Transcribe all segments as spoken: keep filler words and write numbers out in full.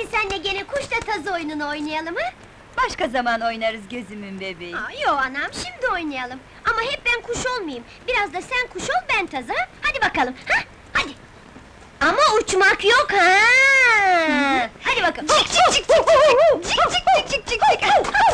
senle gene kuşla tazı oyununu oynayalım ha? Başka zaman oynarız gözümün bebeği. Aa, yo anam, şimdi oynayalım. Ama hep ben kuş olmayayım. Biraz da sen kuş ol, ben tazı ha? Hadi bakalım, ha? Hadi! Ama uçmak yok ha! Hadi bakalım. Cik cik cik cik cik! Cik cik cik cik cik cik!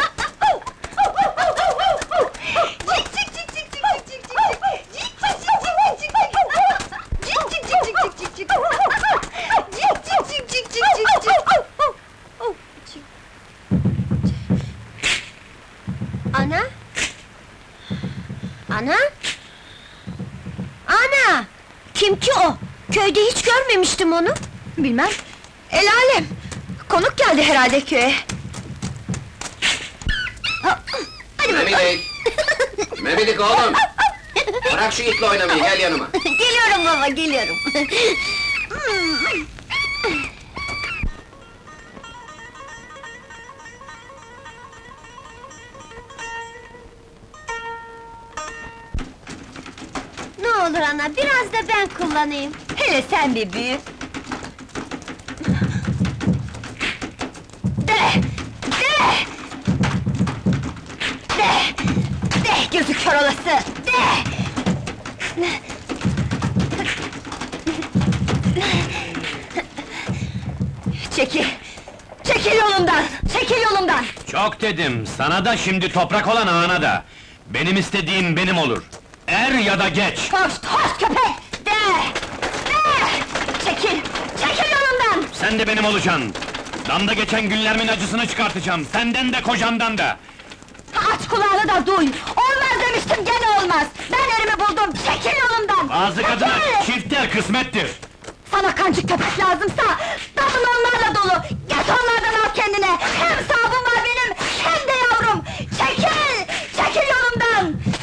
Ana? Ana? Ana! Kim ki o? Köyde hiç görmemiştim onu. Bilmem. El alem. Konuk geldi herhalde köye. Ha, hadi bakalım. Memedik! Memedik oğlum! Bırak şu itle oynamayı, gel yanıma! Geliyorum baba, geliyorum. Ne olur ana, biraz da ben kullanayım. Hele sen bir büyü. De! De! De! De! Gözü kör olası! De! Çekil! Çekil yolumdan! Çekil yolumdan! Çok dedim, sana da şimdi toprak olan ağana da! Benim istediğim benim olur! Er ya da geç! Hoş, hoş köpek! De! De! Çekil! Çekil yolumdan! Sen de benim olacaksın! Damda geçen günlerimin acısını çıkartacağım, senden de kocandan da! Aç kulağını da duy! Olmaz demiştim, gene olmaz! Ben yerimi buldum, çekil yolumdan! Bazı Çekil! kadına çiftler kısmettir! Sana kancık köpek lazımsa, damın onlarla dolu! Git onlardan al kendine! Hem sahabım var benim, hem de yavrum! Çekil! Çekil yolumdan!